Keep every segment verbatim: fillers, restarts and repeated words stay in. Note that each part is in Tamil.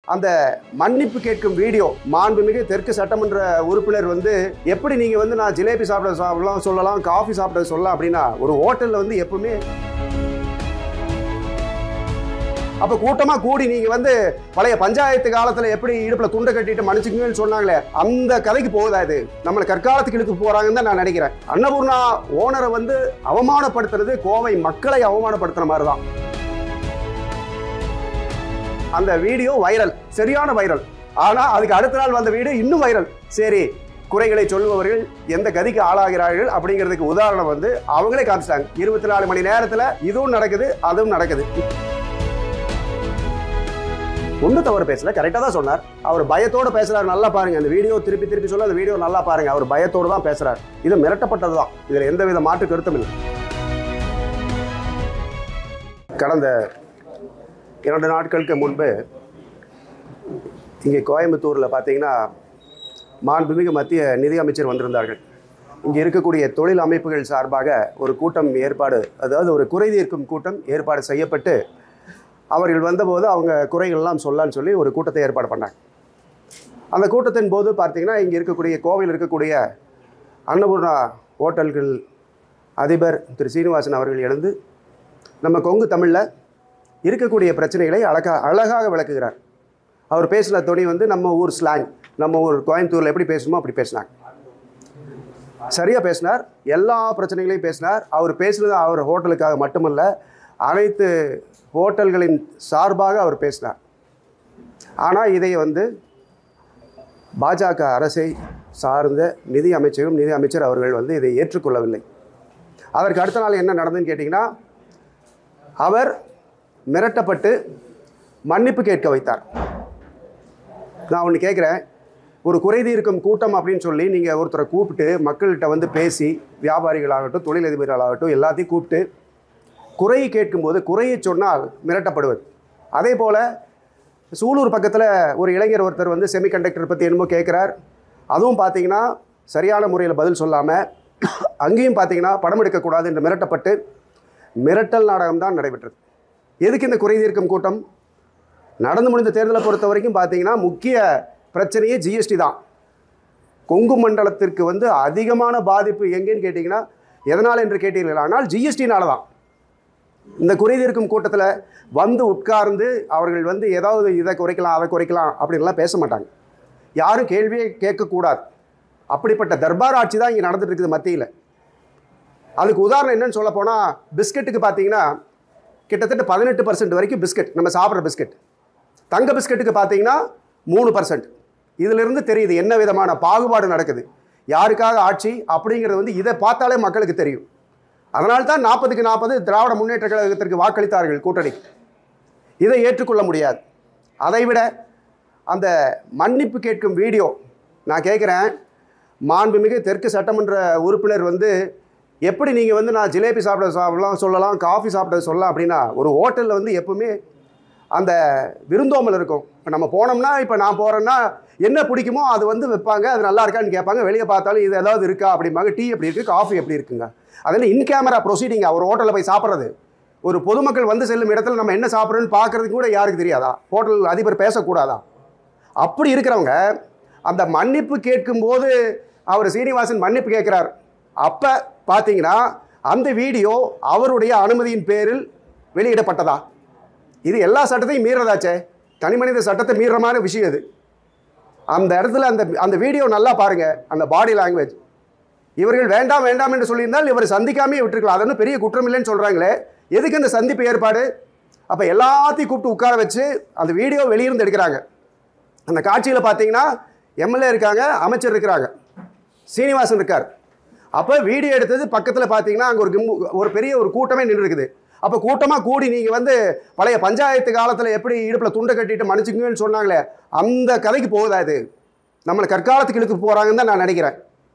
அந்த மன்னிப்பு கேட்கும் வீடியோ மாண்புமிகு தெற்கு சட்டமன்ற உறுப்பினர் வந்து எப்படி நீங்க வந்து நான் ஜிலேபி சாப்பிட சாப்பிடலாம் சொல்லலாம், காஃபி சாப்பிட சொல்லலாம் அப்படின்னா ஒரு ஹோட்டல்ல வந்து எப்பவுமே அப்ப கூட்டமா கூடி நீங்க வந்து பழைய பஞ்சாயத்து காலத்துல எப்படி இடுப்புல துண்டை கட்டிட்டு மன்னிச்சுக்குங்கன்னு சொன்னாங்களே அந்த கதைக்கு போகுதா இது? நம்மளை கற்காலத்துக்கு இழுத்து போறாங்கன்னு தான் நான் நினைக்கிறேன். அன்னபூர்ணா ஓனரை வந்து அவமானப்படுத்துறது கோவை மக்களை அவமானப்படுத்துற மாதிரிதான். அந்த வீடியோ வைரல், சரியான வைரல். ஆனா அதுக்கு அடுத்த நாள் வந்த வீடியோ இன்னும் வைரல். சரி, குறைகளை சொல்லுபவர்கள் எந்த கதிக்கு ஆளாகிறார்கள் அப்படிங்கிறதுக்கு உதாரணம் வந்து அவங்களே காமிச்சிட்டாங்க. இருபத்தி நாலு மணி நேரத்துல இதுவும் நடக்குது, அதுவும் நடக்குது. ஒன்றும் தவறு பேசல, கரெக்டாக தான் சொன்னார். அவர் பயத்தோடு பேசுறாரு. நல்லா பாருங்க, அந்த வீடியோ திருப்பி திருப்பி சொல்ல அந்த வீடியோ நல்லா பாருங்க. அவர் பயத்தோடு தான் பேசுறாரு. இது மிரட்டப்பட்டது தான், இதில் எந்தவித மாற்று கருத்தும் இல்லை. கடந்த இரண்டு நாட்களுக்கு முன்பு இங்கே கோயம்புத்தூரில் பார்த்தீங்கன்னா மாண்புமிகு மத்திய நிதி அமைச்சர் வந்திருந்தார்கள். இங்கே இருக்கக்கூடிய தொழில் அமைப்புகள் சார்பாக ஒரு கூட்டம் ஏற்பாடு, அதாவது ஒரு குறை தீர்க்கும் கூட்டம் ஏற்பாடு செய்யப்பட்டு அவர்கள் வந்தபோது அவங்க குறைகள்லாம் சொல்லலான்னு சொல்லி ஒரு கூட்டத்தை ஏற்பாடு பண்ணாங்க. அந்த கூட்டத்தின் போது பார்த்தீங்கன்னா இங்கே இருக்கக்கூடிய கோவையில் இருக்கக்கூடிய அன்னபூர்ணா ஹோட்டல்கள் அதிபர் திரு சீனிவாசன் அவர்கள் எழுந்து நம்ம கொங்கு தமிழில் இருக்கக்கூடிய பிரச்சனைகளை அழகா அழகாக விளக்குகிறார். அவர் பேசின துணி வந்து நம்ம ஊர் ஸ்லாங், நம்ம ஊர் கோயம்புத்தூரில் எப்படி பேசணுமோ அப்படி பேசினாங்க. சரியாக பேசினார், எல்லா பிரச்சனைகளையும் பேசினார். அவர் பேசுனது அவர் ஹோட்டலுக்காக மட்டுமல்ல, அனைத்து ஹோட்டல்களின் சார்பாக அவர் பேசினார். ஆனால் இதை வந்து பாஜக அரசை சார்ந்த நிதி அமைச்சரும் நிதி அமைச்சர் அவர்கள் வந்து இதை ஏற்றுக்கொள்ளவில்லை. அதற்கு அடுத்த நாள் என்ன நடந்ததுன்னு கேட்டிங்கன்னா, அவர் மிரட்டப்பட்டு மன்னிப்பு கேட்க வைத்தார். நான் ஒன்று கேட்குறேன், ஒரு குறை தீர்க்கும் கூட்டம் அப்படின்னு சொல்லி நீங்கள் ஒருத்தரை கூப்பிட்டு மக்கள்கிட்ட வந்து பேசி, வியாபாரிகளாகட்டும் தொழிலதிபர்களாகட்டும் எல்லாத்தையும் கூப்பிட்டு குறையை கேட்கும்போது குறையை சொன்னால் மிரட்டப்படுவது. அதே போல் சூலூர் பக்கத்தில் ஒரு இளைஞர் ஒருத்தர் வந்து செமிகண்டக்டர் பற்றி என்னமோ கேட்குறார். அதுவும் பார்த்தீங்கன்னா சரியான முறையில் பதில் சொல்லாமல் அங்கேயும் பார்த்தீங்கன்னா படம் எடுக்கக்கூடாது என்று மிரட்டப்பட்டு மிரட்டல் நாடகம் தான் நடைபெற்றது. எதுக்கு இந்த குறை தீர்க்கும் கூட்டம்? நடந்து முடிந்த தேர்தலை பொறுத்த வரைக்கும் பார்த்தீங்கன்னா முக்கிய பிரச்சனையே ஜிஎஸ்டி தான். கொங்கு மண்டலத்திற்கு வந்து அதிகமான பாதிப்பு எங்கேன்னு கேட்டிங்கன்னா எதனால் என்று கேட்டீர்கள், ஆனால் ஜிஎஸ்டினால தான். இந்த குறை தீர்க்கும் கூட்டத்தில் வந்து உட்கார்ந்து அவர்கள் வந்து ஏதாவது இதை குறைக்கலாம் அதை குறைக்கலாம் அப்படின்லாம் பேச மாட்டாங்க. யாரும் கேள்வியே கேட்கக்கூடாது. அப்படிப்பட்ட தர்பார் ஆட்சி தான் இங்கே நடந்துட்டு இருக்குது மத்தியில். அதுக்கு உதாரணம் என்னன்னு சொல்ல போனால், பிஸ்கெட்டுக்கு பார்த்தீங்கன்னா கிட்டத்தட்ட பதினெட்டு பர்சன்ட் வரைக்கும் பிஸ்கெட், நம்ம சாப்பிட்ற பிஸ்கெட். தங்க பிஸ்கெட்டுக்கு பார்த்தீங்கன்னா மூணு பர்சன்ட். இதிலிருந்து தெரியுது என்ன விதமான பாகுபாடு நடக்குது, யாருக்காக ஆட்சி அப்படிங்கிறது வந்து இதை பார்த்தாலே மக்களுக்கு தெரியும். அதனால்தான் நாற்பதுக்கு நாற்பது திராவிட முன்னேற்ற கழகத்திற்கு வாக்களித்தார்கள் கூட்டணிக்கு. இதை ஏற்றுக்கொள்ள முடியாது. அதைவிட அந்த மன்னிப்பு கேட்கும் வீடியோ, நான் கேட்குறேன், மாண்புமிகு தெற்கு சட்டமன்ற உறுப்பினர் வந்து எப்படி நீங்கள் வந்து நான் ஜிலேபி சாப்பிட சாப்பிடலாம் சொல்லலாம், காஃபி சாப்பிட சொல்லலாம் அப்படின்னா ஒரு ஹோட்டலில் வந்து எப்பவுமே அந்த விருந்தோம்பல் இருக்கும். இப்போ நம்ம போனோம்னா, இப்போ நான் போகிறேன்னா என்ன பிடிக்குமோ அது வந்து வைப்பாங்க, அது நல்லா இருக்கான்னு கேட்பாங்க. வெளியே பார்த்தாலும் இது ஏதாவது இருக்கா அப்படிம்பாங்க. டீ எப்படி இருக்குது, காஃபி எப்படி இருக்குங்க, அதெல்லாம் இன் கேமரா ப்ரொசீடிங்க. ஒரு ஹோட்டலில் போய் சாப்பிட்றது, ஒரு பொதுமக்கள் வந்து செல்லும் இடத்துல நம்ம என்ன சாப்பிட்றோன்னு பார்க்குறதுக்கு கூட யாருக்கு தெரியாதா? ஹோட்டல் அதிபர் பேசக்கூடாதா? அப்படி இருக்கிறவங்க அந்த மன்னிப்பு கேட்கும்போது அவர் சீனிவாசன் மன்னிப்பு கேட்குறார். அப்போ பார்த்தீங்கன்னா அந்த வீடியோ அவருடைய அனுமதியின் பேரில் வெளியிடப்பட்டதா? இது எல்லா சட்டத்தையும் மீறதாச்சே, தனி மனித சட்டத்தை மீறுற மாதிரி விஷயம் இது. அந்த இடத்துல அந்த அந்த வீடியோ நல்லா பாருங்கள், அந்த பாடி லாங்குவேஜ். இவர்கள் வேண்டாம் வேண்டாம் என்று சொல்லியிருந்தால் இவர் சந்திக்காமே விட்டுருக்கலாம். அது ஒன்றும் பெரிய குற்றம் இல்லைன்னு சொல்கிறாங்களே, எதுக்கு இந்த சந்திப்பு ஏற்பாடு? அப்போ எல்லாத்தையும் கூப்பிட்டு உட்கார வச்சு அந்த வீடியோ வெளியிருந்து எடுக்கிறாங்க. அந்த காட்சியில் பார்த்தீங்கன்னா எம்எல்ஏ இருக்காங்க, அமைச்சர் இருக்கிறாங்க, சீனிவாசன் இருக்கார். அப்போ வீடியோ எடுத்தது பக்கத்தில் பார்த்தீங்கன்னா அங்கே ஒரு கிம்பு ஒரு பெரிய ஒரு கூட்டமே நின்று இருக்குது. அப்போ கூட்டமாக கூடி நீங்கள் வந்து பழைய பஞ்சாயத்து காலத்தில் எப்படி இடுப்பில் துண்டை கட்டிட்டு மன்னிச்சுக்குங்கன்னு சொன்னாங்களே அந்த கதைக்கு போகுதா இது? நம்மளை கற்காலத்துக்கு இழுத்து போகிறாங்கன்னு தான் நான் நினைக்கிறேன்.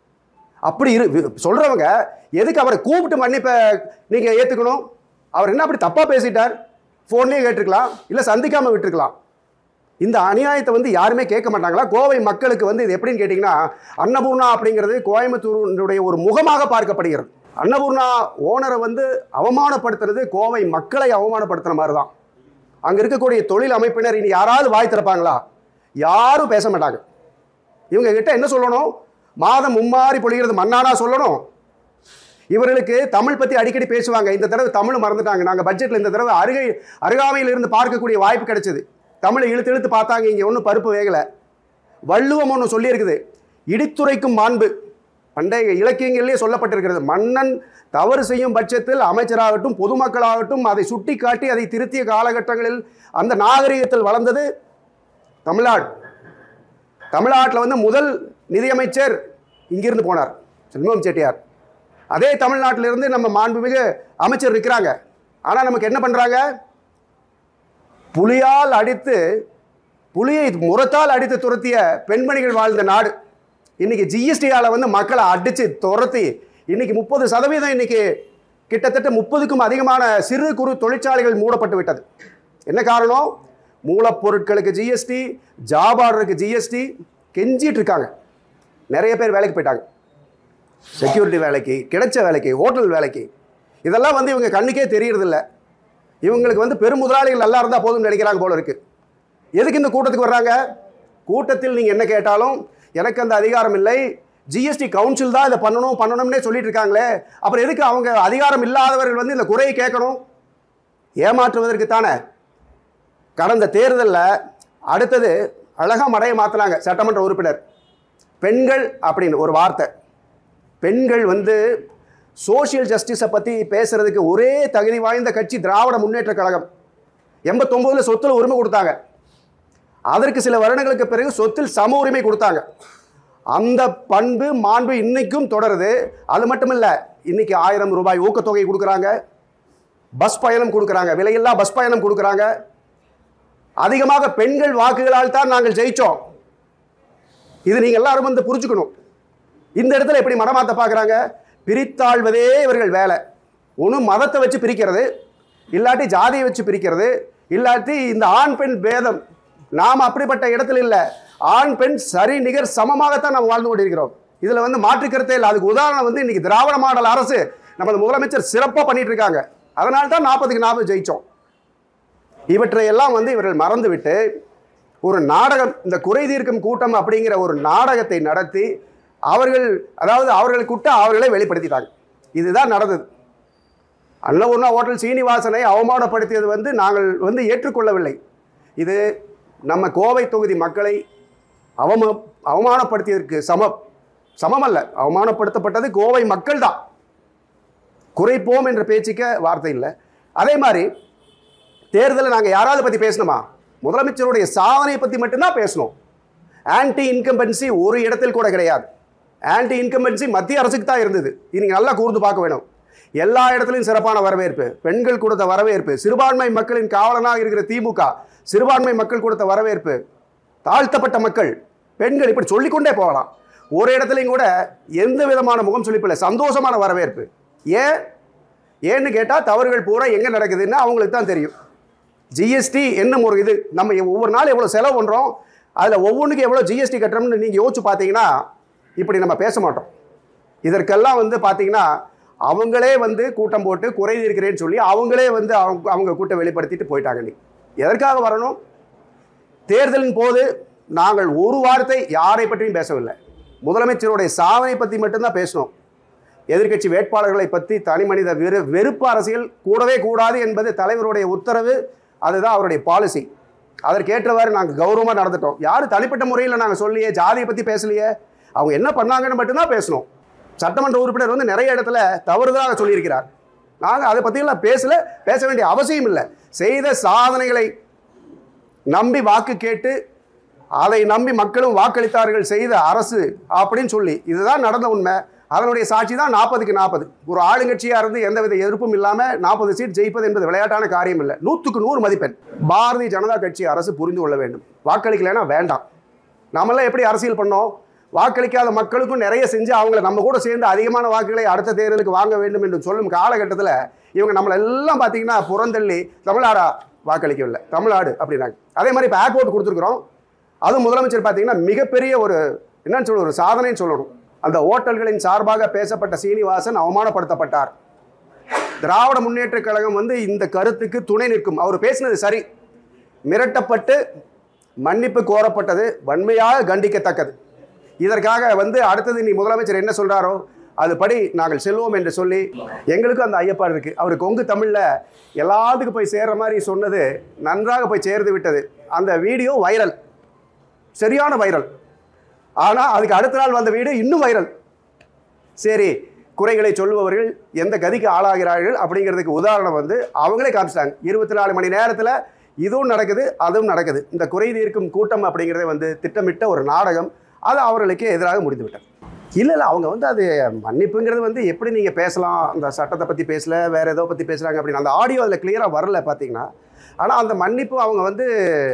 அப்படி இரு சொல்கிறவங்க எதுக்கு அவரை கூப்பிட்டு மன்னிப்பை நீங்கள் ஏற்றுக்கணும்? அவர் என்ன அப்படி தப்பாக பேசிட்டார்? ஃபோன்லேயே கேட்டிருக்கலாம், இல்லை சந்திக்காமல் விட்டுருக்கலாம். இந்த அநியாயத்தை வந்து யாருமே கேட்க மாட்டாங்களா? கோவை மக்களுக்கு வந்து இது எப்படின்னு கேட்டிங்கன்னா, அன்னபூர்ணா அப்படிங்கிறது கோயம்புத்தூருடைய ஒரு முகமாக பார்க்கப்படுகிறது. அன்னபூர்ணா ஓனரை வந்து அவமானப்படுத்துறது கோவை மக்களை அவமானப்படுத்துகிற மாதிரி தான். அங்கே இருக்கக்கூடிய தொழில் அமைப்பினர் இனி யாராவது வாய் திறப்பாங்களா? யாரும் பேச மாட்டாங்க. இவங்க கிட்ட என்ன சொல்லணும்? மாதம் மும்மாறி பொழிகிறது மண்ணானா சொல்லணும். இவர்களுக்கு தமிழ் பற்றி அடிக்கடி பேசுவாங்க. இந்த தடவை தமிழ் மறந்துட்டாங்க. நாங்கள் பட்ஜெட்டில் இந்த தடவை அருகை அருகாமையில் இருந்து பார்க்கக்கூடிய வாய்ப்பு கிடைச்சது. தமிழை இழுத்து இழுத்து பார்த்தாங்க. இங்கே ஒன்றும் பருப்பு வேகலை. வள்ளுவம் ஒன்று சொல்லியிருக்குது, இடித்துரைக்கும் மாண்பு. பண்டைய இலக்கியங்களிலே சொல்லப்பட்டிருக்கிறது. மன்னன் தவறு செய்யும் பட்சத்தில் அமைச்சராகட்டும் பொதுமக்களாகட்டும் அதை சுட்டி காட்டி அதை திருத்திய காலகட்டங்களில் அந்த நாகரிகத்தில் வளர்ந்தது தமிழ்நாடு. தமிழ்நாட்டில் வந்து முதல் நிதியமைச்சர் இங்கிருந்து போனார், செல்வம் செட்டியார். அதே தமிழ்நாட்டிலிருந்து நம்ம மாண்புமிகு அமைச்சர் இருக்கிறாங்க. ஆனால் நமக்கு என்ன பண்ணுறாங்க? புலியால் அடித்து புலியை முரத்தால் அடித்து துரத்திய பெண்மணிகள் வாழ்ந்த நாடு. இன்னைக்கு ஜிஎஸ்டியால் வந்து மக்களை அடித்து துரத்தி இன்னைக்கு முப்பது சதவீதம் இன்னைக்கு கிட்டத்தட்ட முப்பதுக்கும் அதிகமான சிறு குறு தொழிற்சாலைகள் மூடப்பட்டு விட்டது. என்ன காரணம்? மூலப்பொருட்களுக்கு ஜிஎஸ்டி, ஜாப் ஆர்டருக்கு ஜிஎஸ்டி கெஞ்சிட்டு இருக்காங்க. நிறைய பேர் வேலைக்கு போயிட்டாங்க, செக்யூரிட்டி வேலைக்கு, கிடைச்ச வேலைக்கு, ஹோட்டல் வேலைக்கு. இதெல்லாம் வந்து இவங்க கண்ணுக்கே தெரியறதில்ல. இவங்களுக்கு வந்து பெரும் முதலாளிகள் நல்லா இருந்தால் போதும்னு நினைக்கிறாங்க போல இருக்கு. எதுக்கு இந்த கூட்டத்துக்கு வர்றாங்க? கூட்டத்தில் நீங்கள் என்ன கேட்டாலும் எனக்கு அந்த அதிகாரம் இல்லை, ஜிஎஸ்டி கவுன்சில் தான் இதை பண்ணணும் பண்ணணும்னே சொல்லிட்டு இருக்காங்களே, அப்புறம் எதுக்கு அவங்க அதிகாரம் இல்லாதவர்கள் வந்து இந்த குறையை கேட்கணும்? ஏமாற்றுவதற்கு தானே. கடந்த தேர்தலில் அடுத்தது அழகாக மடையை மாற்றினாங்க சட்டமன்ற உறுப்பினர். பெண்கள் அப்படின்னு ஒரு வார்த்தை. பெண்கள் வந்து சோசியல் ஜஸ்டிஸை பற்றி பேசுறதுக்கு ஒரே தகுதி வாய்ந்த கட்சி திராவிட முன்னேற்ற கழகம். எண்பத்தொம்போதில் சொத்தில் உரிமை கொடுத்தாங்க. அதற்கு சில வருடங்களுக்கு பிறகு சொத்தில் சம உரிமை கொடுத்தாங்க. அந்த பண்பு மாண்பு இன்னைக்கும் தொடருது. அது மட்டும் இல்லை, இன்னைக்கு ஆயிரம் ரூபாய் ஊக்கத்தொகை கொடுக்குறாங்க, பஸ் பயணம் கொடுக்குறாங்க, விலையில்லா பஸ் பயணம் கொடுக்குறாங்க. அதிகமாக பெண்கள் வாக்குகளால் தான் நாங்கள் ஜெயிச்சோம். இது நீங்கள் எல்லாரும் வந்து புரிஞ்சுக்கணும். இந்த இடத்துல எப்படி மனமாற்ற பார்க்குறாங்க? பிரித்தாழ்வதே இவர்கள் வேலை. ஒன்று மதத்தை வச்சு பிரிக்கிறது, இல்லாட்டி ஜாதியை வச்சு பிரிக்கிறது, இல்லாட்டி இந்த ஆண் பெண் பேதம். நாம் அப்படிப்பட்ட இடத்துல இல்லை. ஆண் பெண் சரி நிகர் சமமாகத்தான் நாம் வாழ்ந்து கொண்டிருக்கிறோம். இதில் வந்து மாற்று கருத்தே இல்லை. அதுக்கு உதாரணம் வந்து இன்னைக்கு திராவிட மாடல் அரசு நமது முதலமைச்சர் சிறப்பாக பண்ணிட்டு இருக்காங்க. அதனால தான் நாற்பதுக்கு நாற்பது ஜெயிச்சோம். இவற்றையெல்லாம் வந்து இவர்கள் மறந்துவிட்டு ஒரு நாடகம், இந்த குறை தீர்க்கும் கூட்டம் அப்படிங்கிற ஒரு நாடகத்தை நடத்தி அவர்கள் அதாவது அவர்களுக்கு விட்டு அவர்களே வெளிப்படுத்திட்டாங்க. இதுதான் நடந்தது. அன்னபூர்ணா ஹோட்டல் சீனிவாசனை அவமானப்படுத்தியது வந்து நாங்கள் வந்து ஏற்றுக்கொள்ளவில்லை. இது நம்ம கோவை தொகுதி மக்களை அவம அவமானப்படுத்தியதற்கு சமம் சமமல்ல. அவமானப்படுத்தப்பட்டது கோவை மக்கள் தான். குறைப்போம் என்ற பேச்சுக்க வார்த்தை இல்லை. அதே மாதிரி தேர்தலில் நாங்கள் யாராவது பற்றி பேசணுமா? முதலமைச்சருடைய சாதனை பற்றி மட்டும்தான் பேசணும். ஆன்டி இன்கம்பன்சி ஒரு இடத்தில் கூட கிடையாது. ஆன்டி இன்கம்பன்சி மத்திய அரசுக்கு தான் இருந்தது. நீங்கள் நல்லா கூர்ந்து பார்க்க வேணும். எல்லா இடத்துலையும் சிறப்பான வரவேற்பு, பெண்கள் கொடுத்த வரவேற்பு, சிறுபான்மை மக்களின் காவலனாக இருக்கிற திமுக சிறுபான்மை மக்கள் கொடுத்த வரவேற்பு, தாழ்த்தப்பட்ட மக்கள், பெண்கள், இப்படி சொல்லிக்கொண்டே போகலாம். ஒரு இடத்துலையும் கூட எந்த விதமான முகம் சுளிப்பில்லை, சந்தோஷமான வரவேற்பு. ஏன் ஏன்னு கேட்டால் தவறுகள் பூரா எங்கே நடக்குதுன்னு அவங்களுக்கு தான் தெரியும். ஜிஎஸ்டி என்னும் ஒரு இது, நம்ம ஒவ்வொரு நாள் எவ்வளோ செலவு பண்ணுறோம், அதில் ஒவ்வொன்றுக்கும் எவ்வளோ ஜிஎஸ்டி கட்டுறோம்னு நீங்கள் யோசிச்சு பார்த்தீங்கன்னா இப்படி நம்ம பேச மாட்டோம். இதற்கெல்லாம் வந்து பார்த்தீங்கன்னா அவங்களே வந்து கூட்டம் போட்டு குறை இருக்கிறேன்னு சொல்லி அவங்களே வந்து அவங்க அவங்க கூட்டம் வெளிப்படுத்திட்டு போயிட்டாங்க. நீ எதற்காக வரணும்? தேர்தலின் போது நாங்கள் ஒரு வார்த்தை யாரை பற்றியும் பேசவில்லை. முதலமைச்சருடைய சாதனை பற்றி மட்டும்தான் பேசணும். எதிர்க்கட்சி வேட்பாளர்களை பற்றி தனி மனித வெறு வெறுப்பு அரசியல் கூடவே கூடாது என்பது தலைவருடைய உத்தரவு. அதுதான் அவருடைய பாலிசி. அதற்கேற்றவாறு நாங்கள் கௌரவமாக நடந்துட்டோம். யாரும் தனிப்பட்ட முறையில் நாங்கள் சொல்லியே ஜாதியை பற்றி பேசலையே. அவங்க என்ன பண்ணாங்கன்னு மட்டும்தான் பேசணும். சட்டமன்ற உறுப்பினர் வந்து நிறைய இடத்துல தவறுதலாக சொல்லியிருக்கிறார். நாங்கள் அதை பற்றியெல்லாம் பேசல, பேச வேண்டிய அவசியம் இல்லை. செய்த சாதனைகளை நம்பி வாக்கு கேட்டு அதை நம்பி மக்களும் வாக்களித்தார்கள் செய்த அரசு அப்படின்னு சொல்லி இதுதான் நடந்த உண்மை. அதனுடைய சாட்சி தான் நாற்பதுக்கு நாற்பது. ஒரு ஆளுங்கட்சியாக இருந்து எந்தவித எதிர்ப்பும் இல்லாமல் நாற்பது சீட் ஜெயிப்பது என்பது விளையாட்டான காரியம் இல்லை. நூற்றுக்கு நூறு மதிப்பெண். பாரதிய ஜனதா கட்சி அரசு புரிந்து கொள்ள வேண்டும். வாக்களிக்கலைன்னா வேண்டாம். நாமெல்லாம் எப்படி அரசியல் பண்ணோம்? வாக்களிக்காத மக்களுக்கும் நிறைய செஞ்சு அவங்கள நம்ம கூட சேர்ந்து அதிகமான வாக்குகளை அடுத்த தேர்தலுக்கு வாங்க வேண்டும் என்று சொல்லும் காலகட்டத்தில் இவங்க நம்மளை எல்லாம் பார்த்தீங்கன்னா புறந்தள்ளி தமிழ்நாடா வாக்களிக்கவில்லை, தமிழ்நாடு அப்படின்னாங்க. அதே மாதிரி இப்போ ஏர்போர்ட் கொடுத்துருக்குறோம். அதுவும் முதலமைச்சர் பார்த்தீங்கன்னா மிகப்பெரிய ஒரு என்னன்னு சொல்ல ஒரு சாதனைன்னு சொல்லணும். அந்த ஓட்டல்களின் சார்பாக பேசப்பட்ட சீனிவாசன் அவமானப்படுத்தப்பட்டார். திராவிட முன்னேற்ற கழகம் வந்து இந்த கருத்துக்கு துணை நிற்கும். அவர் பேசினது சரி. மிரட்டப்பட்டு மன்னிப்பு கோரப்பட்டது வன்மையாக கண்டிக்கத்தக்கது. இதற்காக வந்து அடுத்தது நீ முதலமைச்சர் என்ன சொல்கிறாரோ அதுபடி நாங்கள் செல்வோம் என்று சொல்லி எங்களுக்கும் அந்த ஐயப்பாடு இருக்குது. அவர் கொங்கு தமிழில் எல்லாத்துக்கும் போய் சேர்கிற மாதிரி சொன்னது நன்றாக போய் சேர்ந்து விட்டது. அந்த வீடியோ வைரல், சரியான வைரல். ஆனால் அதுக்கு அடுத்த நாள் வந்த வீடியோ இன்னும் வைரல். சரி, குறைகளை சொல்லுபவர்கள் எந்த கதிக்கு ஆளாகிறார்கள் அப்படிங்கிறதுக்கு உதாரணம் வந்து அவங்களே காமிச்சிட்டாங்க. இருபத்தி நாலு மணி நேரத்தில் இதுவும் நடக்குது அதுவும் நடக்குது. இந்த குறை தீர்க்கும் கூட்டம் அப்படிங்கிறத வந்து திட்டமிட்ட ஒரு நாடகம். அது அவர்களுக்கு எதிராக முடிந்து விட்டது. இல்லை இல்லை அவங்க வந்து அது மன்னிப்புங்கிறது வந்து எப்படி நீங்கள் பேசலாம், அந்த சட்டத்தை பற்றி பேசலை, வேறு ஏதோ பற்றி பேசுகிறாங்க அப்படின்னு அந்த ஆடியோ அதில் கிளியராக வரல பார்த்தீங்கன்னா. ஆனால் அந்த மன்னிப்பு அவங்க வந்து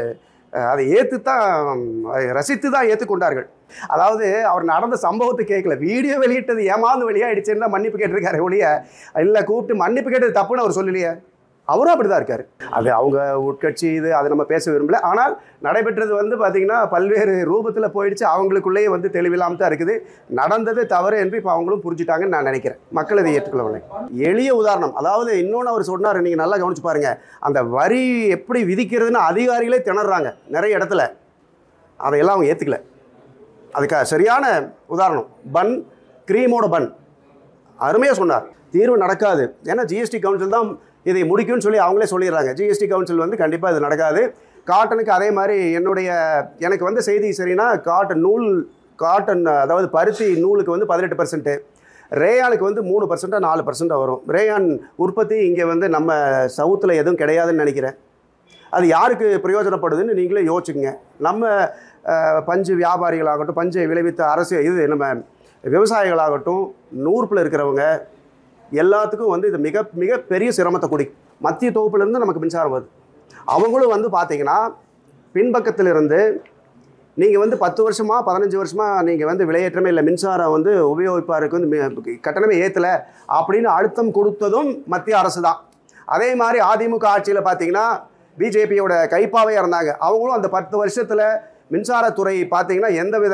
அதை ஏற்று தான் ரசித்து தான் ஏற்றுக்கொண்டார்கள். அதாவது அவர் நடந்த சம்பவத்தை கேட்கல, வீடியோ வெளியிட்டது ஏமாந்து வெளியாகிடுச்சுன்னு தான் மன்னிப்பு கேட்டிருக்காரு ஒழிய இல்லை கூப்பிட்டு மன்னிப்பு கேட்டது தப்புன்னு அவர் சொல்லலையே. அவரும் அப்படி தான் இருக்கார். அது அவங்க உட்கட்சி இது அதை நம்ம பேச விரும்பல. ஆனால் நடைபெற்றது வந்து பார்த்திங்கன்னா பல்வேறு ரூபத்தில் போயிடுச்சு. அவங்களுக்குள்ளேயே வந்து தெளிவில்லாமல் தான் இருக்குது. நடந்தது தவறு என்று இப்போ அவங்களும் புரிஞ்சுட்டாங்கன்னு நான் நினைக்கிறேன். மக்கள் இதை ஏற்றுக்கொள்ளவில்லை. எளிய உதாரணம், அதாவது இன்னொன்று அவர் சொன்னார், நீங்கள் நல்லா கவனிச்சு பாருங்கள். அந்த வரி எப்படி விதிக்கிறதுன்னு அதிகாரிகளே திணறாங்க நிறைய இடத்துல. அதையெல்லாம் அவங்க ஏற்றுக்கல. அதுக்காக சரியான உதாரணம் பன், க்ரீமோட பன் அருமையாக சொன்னார். தீர்வு நடக்காது, ஏன்னா ஜிஎஸ்டி கவுன்சில் தான் இதை முடிக்கும்னு சொல்லி அவங்களே சொல்லிடுறாங்க. ஜிஎஸ்டி கவுன்சில் வந்து கண்டிப்பாக இது நடக்காது. காட்டனுக்கு அதே மாதிரி என்னுடைய எனக்கு வந்து செய்தி சரின்னா காட்டன் நூல் காட்டன் அதாவது பருத்தி நூலுக்கு வந்து பதினெட்டு பர்சன்ட்டு, ரேயானுக்கு வந்து மூணு பர்சன்ட்டாக நாலு பர்சன்ட்டாக வரும். ரேயான் உற்பத்தி இங்கே வந்து நம்ம சவுத்தில் எதுவும் கிடையாதுன்னு நினைக்கிறேன். அது யாருக்கு பிரயோஜனப்படுதுன்னு நீங்களே யோசிச்சுங்க. நம்ம பஞ்சு வியாபாரிகளாகட்டும், பஞ்சை விளைவித்த அரசு இது நம்ம விவசாயிகளாகட்டும், நூறுப்பில் இருக்கிறவங்க எல்லாத்துக்கும் வந்து இது மிக மிக பெரிய சிரமத்தை குடிக்கும். மத்திய தொகுப்புலேருந்து நமக்கு மின்சாரம் வருது. அவங்களும் வந்து பார்த்திங்கன்னா பின்பக்கத்திலிருந்து நீங்கள் வந்து பத்து வருஷமாக பதினஞ்சு வருஷமாக நீங்கள் வந்து விலையேற்றமே இல்லை, மின்சாரம் வந்து உபயோகிப்பாருக்கு வந்து கட்டணமே ஏற்றலை அப்படின்னு அழுத்தம் கொடுத்ததும் மத்திய அரசு தான். அதே மாதிரி அதிமுக ஆட்சியில் பார்த்திங்கன்னா பிஜேபியோட கைப்பாவையாக இருந்தாங்க. அவங்களும் அந்த பத்து வருஷத்தில் மின்சாரத்துறை பார்த்திங்கன்னா எந்தவித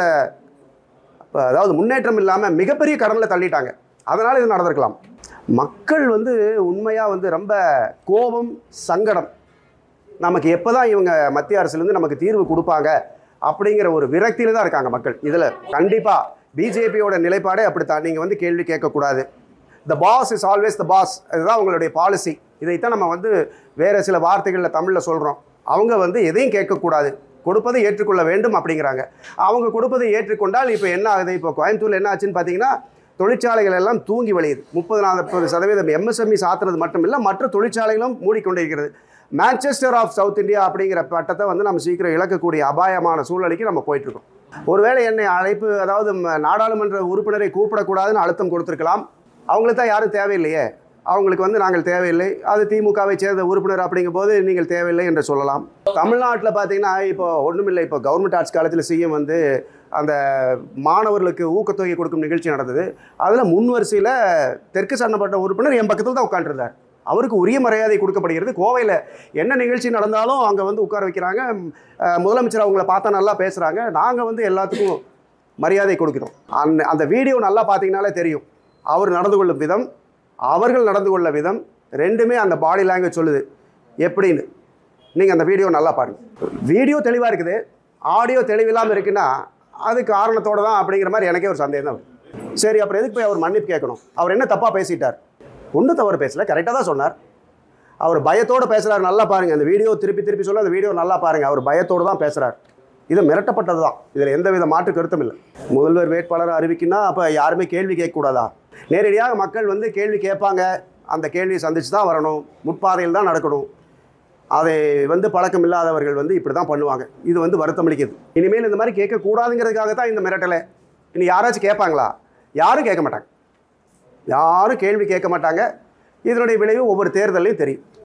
அதாவது முன்னேற்றம் இல்லாமல் மிகப்பெரிய கடனில் தள்ளிட்டாங்க. அதனால் இது நடந்திருக்கலாம். மக்கள் வந்து உண்மையாக வந்து ரொம்ப கோபம், சங்கடம், நமக்கு எப்போ தான் இவங்க மத்திய அரசுலேருந்து நமக்கு தீர்வு கொடுப்பாங்க அப்படிங்கிற ஒரு விரக்தியில் தான் இருக்காங்க மக்கள். இதில் கண்டிப்பாக பிஜேபியோட நிலைப்பாடே அப்படித்தான். நீங்கள் வந்து கேள்வி கேட்கக்கூடாது. The boss is always the boss, இதுதான் அவங்களுடைய பாலிசி. இதைத்தான் நம்ம வந்து வேறு சில வார்த்தைகளில் தமிழில் சொல்கிறோம். அவங்க வந்து எதையும் கேட்கக்கூடாது, கொடுப்பதை ஏற்றுக்கொள்ள வேண்டும் அப்படிங்கிறாங்க. அவங்க கொடுப்பதை ஏற்றுக்கொண்டால் இப்போ என்ன ஆகுது, இப்போ கோயம்புத்தூரில் என்ன ஆச்சுன்னு பார்த்தீங்கன்னா தொழிற்சாலைகள் எல்லாம் தூங்கி வழியுது. முப்பது நாற்பது சதவீதம் எம்எஸ்எம்இ சாத்துறது மட்டும் இல்லை, மற்ற தொழிற்சாலைகளும் மூடிக்கொண்டிருக்கிறது. மான்செஸ்டர் ஆஃப் சவுத் இந்தியா அப்படிங்கிற பட்டத்தை வந்து நம்ம சீக்கிரம் இழக்கக்கூடிய அபாயமான சூழ்நிலைக்கு நம்ம போயிட்டுருக்கோம். ஒருவேளை என்னை அழைப்பு அதாவது நாடாளுமன்ற உறுப்பினரை கூப்பிடக்கூடாதுன்னு அழுத்தம் கொடுத்துருக்கலாம். அவங்களுக்கு தான் யாரும் தேவையில்லையே, அவங்களுக்கு வந்து நாங்கள் தேவையில்லை, அது திமுகவை சேர்ந்த உறுப்பினர் அப்படிங்கும் போது நீங்கள் தேவையில்லை என்று சொல்லலாம். தமிழ்நாட்டில் பார்த்தீங்கன்னா இப்போ ஒன்றும் இல்லை, இப்போ கவர்மெண்ட் ஆட்சி காலத்தில் சிஎம் வந்து அந்த மாணவர்களுக்கு ஊக்கத்தொகை கொடுக்கும் நிகழ்ச்சி நடந்தது. அதில் முன் வரிசையில் தெற்கு சட்டமன்ற உறுப்பினர் என் பக்கத்தில் தான் உட்காந்துருந்தார். அவருக்கு உரிய மரியாதை கொடுக்கப்படுகிறது. கோவையில் என்ன நிகழ்ச்சி நடந்தாலும் அங்கே வந்து உட்கார வைக்கிறாங்க. முதலமைச்சர் அவங்கள பார்த்தா நல்லா பேசுகிறாங்க. நாங்கள் வந்து எல்லாத்துக்கும் மரியாதை கொடுக்கிறோம். அந்த அந்த வீடியோ நல்லா பார்த்தீங்கனாலே தெரியும். அவர் நடந்து கொள்ளும் விதம், அவர்கள் நடந்து கொள்ள விதம் ரெண்டுமே அந்த பாடி லாங்குவேஜ் சொல்லுது எப்படின்னு. நீங்கள் அந்த வீடியோ நல்லா பாருங்கள். வீடியோ தெளிவாக இருக்குது, ஆடியோ தெளிவில்லாமல் இருக்குன்னா அது காரணத்தோடு தான் அப்படிங்கிற மாதிரி எனக்கே ஒரு சந்தேகம் தான். சரி, அப்புறம் எதுக்கு போய் அவர் மன்னிப்பு கேட்கணும்? அவர் என்ன தப்பாக பேசிட்டார்? ஒன்றும் தவறு பேசலை, கரெக்டாக தான் சொன்னார். அவர் பயத்தோடு பேசுகிறார். நல்லா பாருங்கள், அந்த வீடியோ திருப்பி திருப்பி சொல்ல அந்த வீடியோ நல்லா பாருங்கள். அவர் பயத்தோடு தான் பேசுகிறார். இது மிரட்டப்பட்டது தான், இதில் எந்தவித மாற்று கருத்தும் இல்லை. முதல்வர் வேட்பாளரை அறிவிக்கினா அப்போ யாருமே கேள்வி கேட்கக்கூடாதா? நேரடியாக மக்கள் வந்து கேள்வி கேட்பாங்க. அந்த கேள்வியை சந்தித்து தான் வரணும், முற்பாதையில் தான் நடக்கணும். அதை வந்து பழக்கம் இல்லாதவர்கள் வந்து இப்படி தான் பண்ணுவாங்க. இது வந்து வருத்தம் அளிக்குது. இனிமேல் இந்த மாதிரி கேட்கக்கூடாதுங்கிறதுக்காக தான் இந்த மிரட்டலை. இனி யாராச்சும் கேட்பாங்களா? யாரும் கேட்க மாட்டாங்க, யாரும் கேள்வி கேட்க மாட்டாங்க. இதனுடைய விளைவு ஒவ்வொரு தேர்தலையும் தெரியும்.